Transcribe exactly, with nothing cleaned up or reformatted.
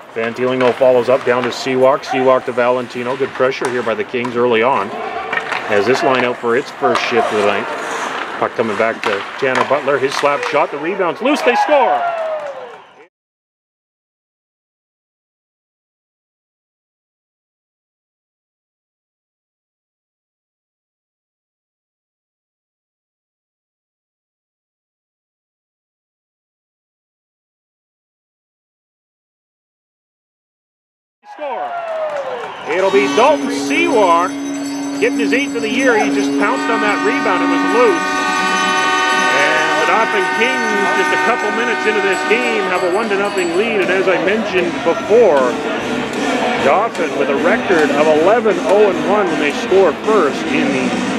Fantilino follows up down to Siwak. Siwak to Valentino. Good pressure here by the Kings early on. As this line out for its first shift of the night. Puck coming back to Tanner Butler. His slap shot. The rebound's loose. They score! Score. It'll be Dalton Siwak getting his eighth of the year. He just pounced on that rebound. It was loose. And the Dauphin Kings, just a couple minutes into this game, have a one to nothing lead. And as I mentioned before, Dauphin with a record of eleven oh and one when they score first in the